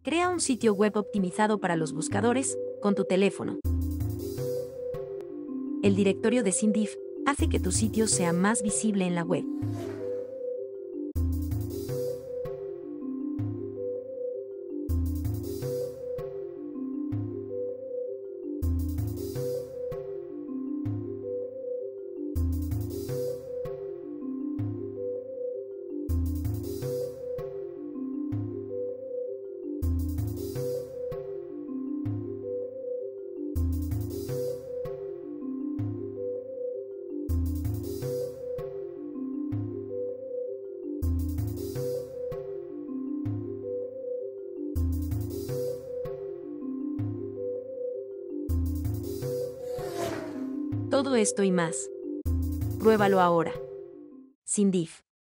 Crea un sitio web optimizado para los buscadores con tu teléfono. El directorio de SceneDiff hace que tu sitio sea más visible en la web. Todo esto y más. Pruébalo ahora. SceneDiff.